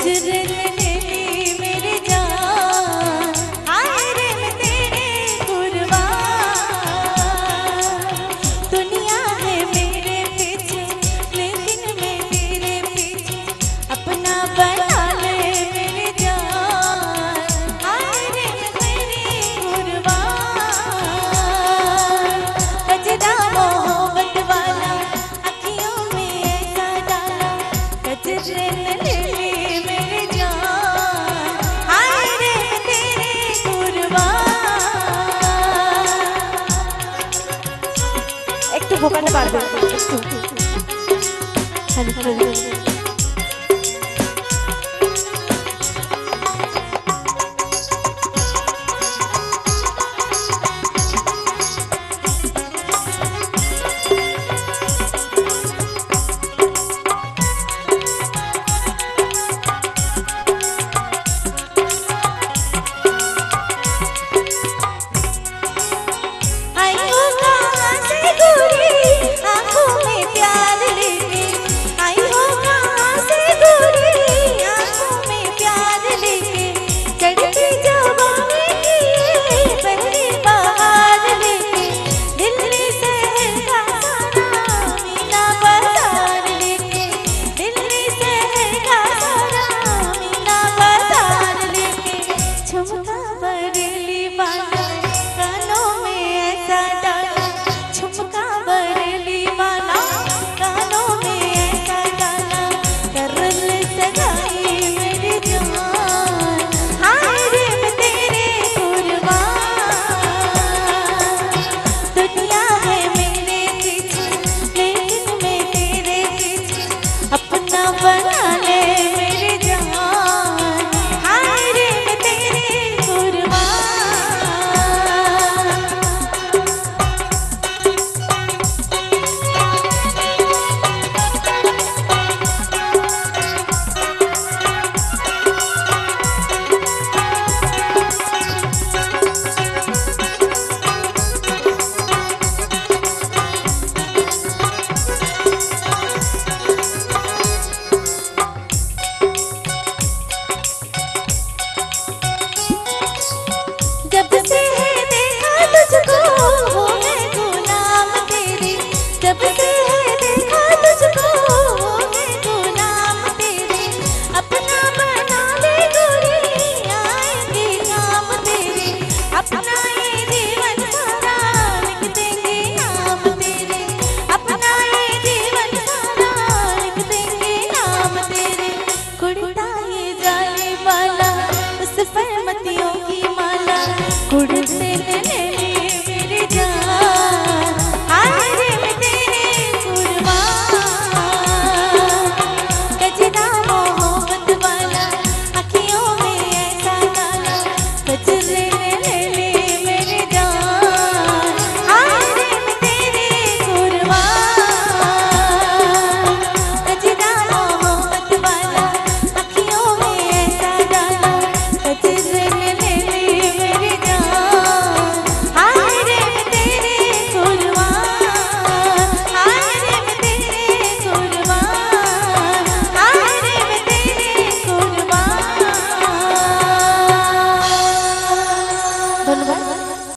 गजरे ने मेरी जान, हाय रे मैं तेरे कुर्बान। दुनिया है मेरे पीछे लेकिन मैं तेरे पीछे, अपना बना ले मेरी जान, हाय रे मैं तेरी कुर्बान। गजरा मोहब्बत वाला अखियों में ऐसा डाला, गजरे ने मेरी जान, हाय रे मैं तेरे कुर्बान। একটু ভোকাতে পারবে একটু अपना